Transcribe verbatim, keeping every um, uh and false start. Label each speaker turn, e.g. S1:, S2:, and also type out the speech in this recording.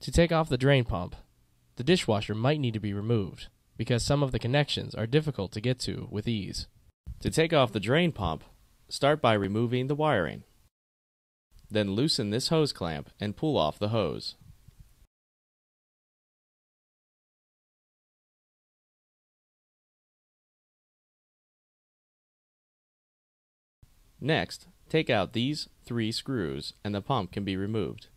S1: To take off the drain pump, the dishwasher might need to be removed because some of the connections are difficult to get to with ease.
S2: To take off the drain pump, start by removing the wiring. Then loosen this hose clamp and pull off the hose. Next, take out these three screws and the pump can be removed.